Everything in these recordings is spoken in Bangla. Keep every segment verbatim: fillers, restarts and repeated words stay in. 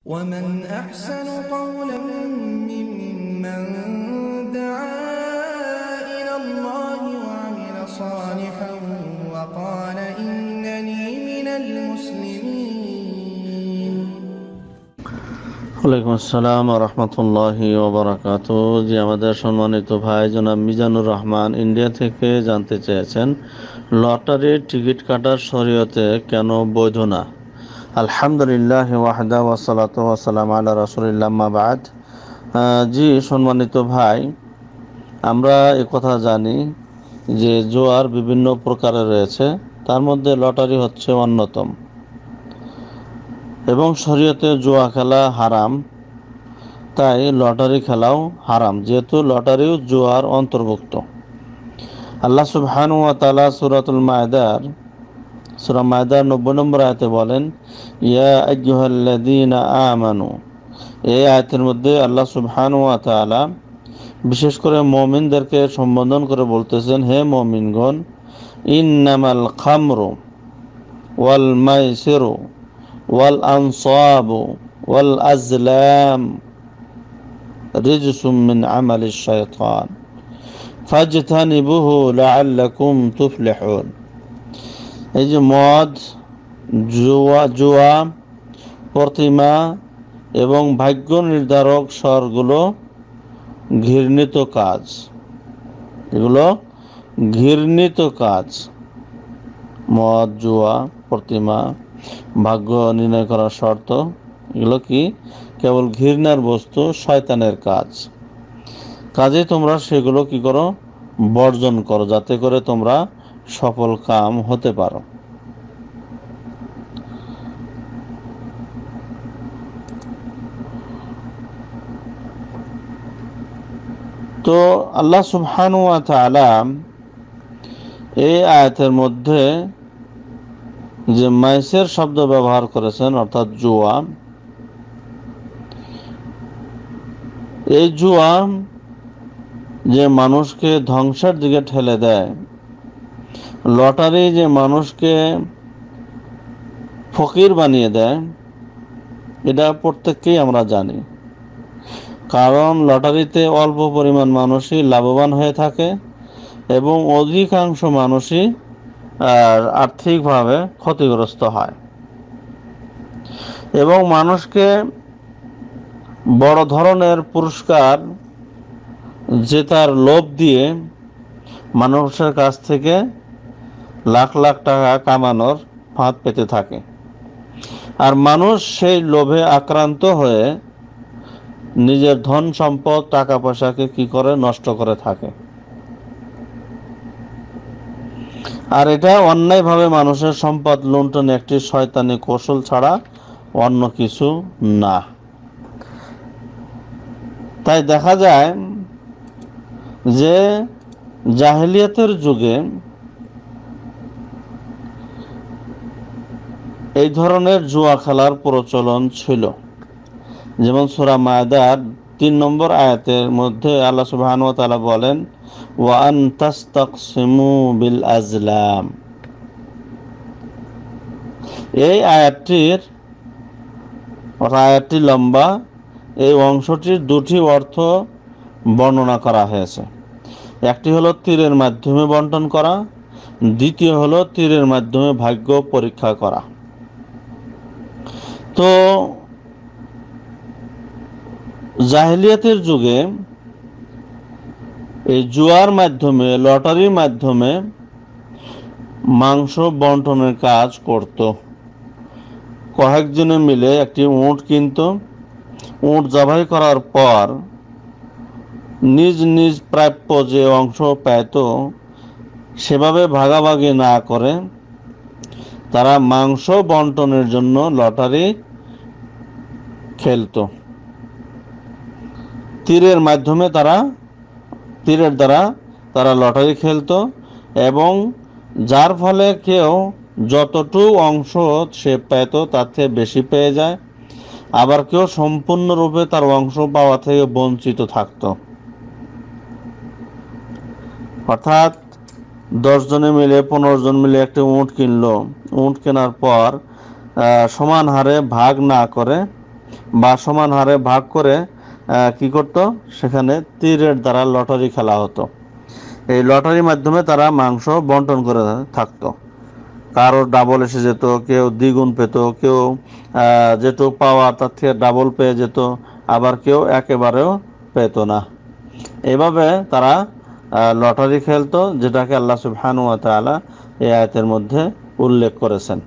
ومن أحسن قولا ممن دعا إلى الله وعمل صالحا وقال إنني من المسلمين। ওয়ালাইকুম আসসালাম ওয়া রাহমাতুল্লাহি ওয়া বারাকাতুহু। যে আমাদের সম্মানিত ভাই জনাব মিজানুর রহমান ইন্ডিয়া থেকে জানতে চেয়েছেন, লটারির টিকিট কাটার শরীয়তে কেন বৈধ না? আলহামদুলিল্লাহ ওয়াহদা ওয়াসসালাতু ওয়াসসালামু আলা রাসূলিল্লাহ আম্মা বা'দ। জি সম্মানিত ভাই, আমরা এই কথা জানি যে জুয়ার বিভিন্ন প্রকারের রয়েছে, তার মধ্যে লটারি হচ্ছে অন্যতম এবং শরীয়তে জুয়া খেলা হারাম, তাই লটারি খেলাও হারাম, যেহেতু লটারিও জুয়ার অন্তর্ভুক্ত। আল্লাহ সুবহানাহু ওয়া তাআলা সূরাতুল মায়দার সূরা মায়দার নব্বই নম্বর আয়াতে বলেন, ইয়া আইয়ুহাল্লাযীনা আমানু। এই আয়াতের মধ্যে আল্লাহ সুবহানাহু ওয়া তাআলা বিশেষ করে মুমিনদেরকে সম্বোধন করে বলতেছেন, হে মুমিনগণ, ইন্নামাল খামরু ওয়াল মাইসিরু ওয়াল আনসাবু ওয়াল আজলাম রিজসুম মিন আমালিশ শাইতান ফাজতানিবুহু লাআল্লাকুম তুফলিহুন। এই যে মদ, জুয়া জুয়া প্রতিমা এবং ভাগ্য নির্ধারক স্বরগুলো ঘৃণিত কাজ, এগুলো ঘৃণিত কাজ। মদ, জুয়া, প্রতিমা, ভাগ্য নির্ণয় করার শর্ত, এগুলো কি কেবল ঘৃণার বস্তু, শয়তানের কাজ। কাজে তোমরা সেগুলো কি করো? বর্জন করো, যাতে করে তোমরা সফল কাম হতে পারো। তো আল্লাহ সুবহানাহু ওয়া তাআলা এই আয়াতের মধ্যে যে মাইসের শব্দ ব্যবহার করেছেন, অর্থাৎ জুয়া, এই জুয়া যে মানুষকে ধ্বংসের দিকে ঠেলে দেয়, লটারি যে মানুষকে ফকির বানিয়ে দেয়, এটা প্রত্যেককেই আমরা জানি। কারণ লটারিতে অল্প পরিমাণ মানুষই লাভবান হয়ে থাকে এবং অধিকাংশ মানুষই আর্থিকভাবে ক্ষতিগ্রস্ত হয় এবং মানুষকে বড় ধরনের পুরস্কার জেতার লোভ দিয়ে মানুষের কাছ থেকে লাখ লাখ টাকা কামানোর ফাঁদ পেতে থাকে। আর মানুষ সেই লোভে আক্রান্ত হয়ে নিজের ধন সম্পদ, টাকা পয়সাকে কি করে? নষ্ট করে থাকে। আর এটা অন্যায়ভাবে মানুষের সম্পদ লুণ্ঠন একটি শয়তানি কৌশল ছাড়া অন্য কিছু না। তাই দেখা যায় যে জাহেলিয়াতের যুগে এই ধরনের জুয়া খেলার প্রচলন ছিল। যেমন সূরা মায়দার তিন নম্বর আয়াতের মধ্যে আল্লাহ সুবহানাহু ওয়া তাআলা বলেন, ওয়া আন তাস্তাকসিমু বিল আজলাম। এই আয়াতটির আয়াতটি লম্বা, এই অংশটির দুটি অর্থ বর্ণনা করা হয়েছে। একটি হলো তীরের মাধ্যমে বন্টন করা, দ্বিতীয় হলো তীরের মাধ্যমে ভাগ্য পরীক্ষা করা। তো জাহেলিয়াতের যুগে এই জুয়ার মাধ্যমে, লটারির মাধ্যমে মাংস বন্টনের কাজ করত। কয়েকজনে মিলে একটি উট কিনত, উট জবাই করার পর নিজ নিজ প্রাপ্য যে অংশ পেত, সেভাবে ভাগাভাগি না করে তারা মাংস বন্টনের জন্য লটারি খেলত। তীরের মাধ্যমে তারা তীরের দ্বারা তারা লটারি খেলত এবং যার ফলে কেউ যতটুকু অংশ সে পেত তার থেকে বেশি পেয়ে যায়, আবার কেউ সম্পূর্ণরূপে তার অংশ পাওয়া থেকে বঞ্চিত থাকত। অর্থাৎ দশ জনে মিলে, পনেরো জন মিলে একটি উট কিনলো। উট কেনার পর সমান হারে ভাগ না করে বা সমান হারে ভাগ করে কি করত, সেখানে তীরের দ্বারা লটারি খেলা হতো। এই লটারির মাধ্যমে তারা মাংস বন্টন করে থাকতো। কারো ডাবল এসে যেত, কেউ দ্বিগুণ পেত, কেউ যেটুকু পাওয়া তার থেকে ডাবল পেয়ে যেত, আবার কেউ একেবারেও পেত না। এভাবে তারা লটারি খেলতো, যেটাকে আল্লাহ সুবহানাহু ওয়া তাআলা এই আয়াতের মধ্যে উল্লেখ করেছেন।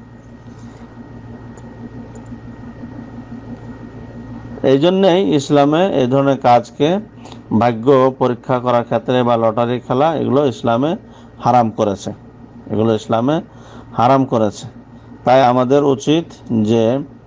এই জন্যেই ইসলামে এই ধরনের কাজকে ভাগ্য পরীক্ষা করার ক্ষেত্রে বা লটারি খেলা, এগুলো ইসলামে হারাম করেছে, এগুলো ইসলামে হারাম করেছে। তাই আমাদের উচিত যে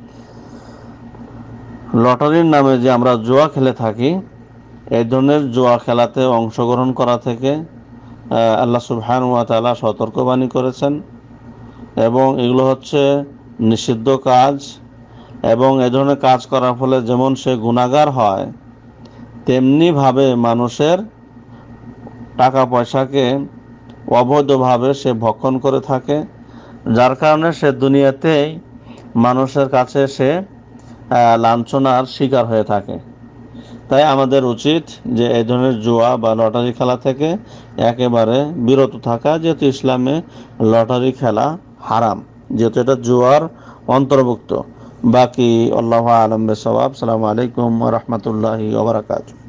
লটারির নামে যে আমরা জুয়া খেলে থাকি, এই ধরনের জুয়া খেলাতে অংশগ্রহণ করা থেকে আল্লাহ সুবহানাহু ওয়া তাআলা সতর্কবাণী করেছেন, এবং এগুলো হচ্ছে নিষিদ্ধ কাজ। এবং এ ধরনের কাজ করার ফলে যেমন সে গুনাহগার হয়, তেমনিভাবে মানুষের টাকা পয়সাকে অবৈধভাবে সে ভক্ষণ করে থাকে, যার কারণে সে দুনিয়াতেই মানুষের কাছে সে লাঞ্ছনার শিকার হয়ে থাকে। তাই আমাদের উচিত যে এই ধরনের জুয়া বা লটারি খেলা থেকে একেবারে বিরত থাকা, যেহেতু ইসলামে লটারি খেলা হারাম, যেহেতু এটা জুয়ার অন্তর্ভুক্ত। বাকি আল্লাহু আ'লাম বিসওয়াব। আসসালামু আলাইকুম ওয়া রাহমাতুল্লাহি ওয়া বারাকাতুহু।